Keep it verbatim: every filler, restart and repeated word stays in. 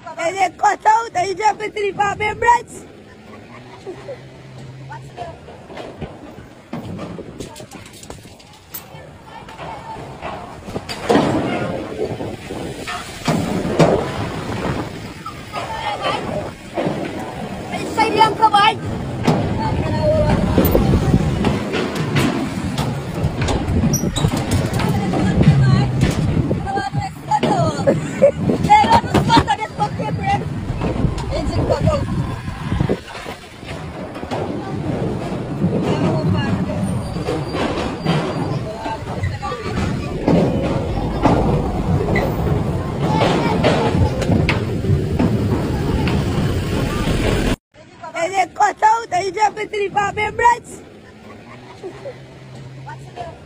And they cut out and you drop it to the farm members. Say yang kawan. And they cut out and you drop it to the farm members.